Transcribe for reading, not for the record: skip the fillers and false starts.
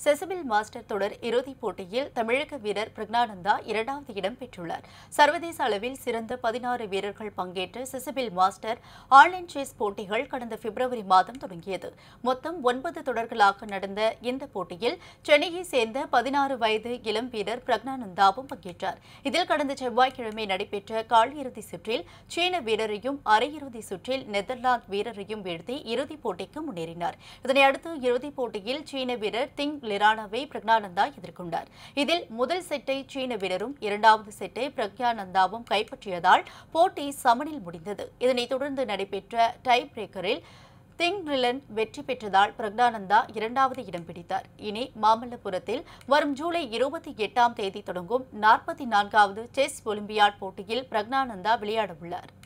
செசபிள் master தொடர் இறுதிப் போட்டியில் தமிழக வீரர் பிரக்ஞானந்தா இரண்டாவது இடம் பெற்றுள்ளார். சர்வதேச அளவில் சிறந்த 16 வீரர்கள் பங்கேற்ற செசபிள் மாஸ்டர் ஆன்லைன் செஸ் போட்டிகள் கடந்த பிப்ரவரி மாதம் தொடங்கியது. மொத்தம் 9 தொடர்களாக நடந்த இந்த போட்டியில் சென்னையை சேர்ந்த 16 வயது இளம் வீரர் பிரக்ஞானந்தாவும் பங்கேற்றார். இதில் கடந்த செவ்வாய்க்கிழமை நடைபெற்ற காலிறுதி சுற்றில் சீன வீரரையும் அரையிறுதி சுற்றில் நெதர்லாந்து வீரரையும் வீழ்த்தி இறுதிப் போட்டிக்கு முன்னேறினார். இதனையடுத்து இறுதிப் போட்டியில் சீன வீரர் திங் லிரானாவை பிரக்ஞானந்தா எதிர்கொண்டார். இதில் முதல் செட்டை சீன வீரரும் இரண்டாவது செட்டை பிரக்ஞானந்தாவும் கைப்பற்றியதால் போட்டி சமனில் முடிந்தது. இதனைத் தொடர்ந்து நடைபெற்ற டை பிரேக்கரில் திங் லிலன் வெற்றி பெற்றதால் பிரக்ஞானந்தா இரண்டாவது இடம் பிடித்தார். இனி மாமல்லபுரத்தில் வரும் ஜூலை 28ஆம் தேதி தொடங்கும் 44வது செஸ் ஒலிம்பியாட் போட்டியில் பிரக்ஞானந்தா விளையாட உள்ளார்.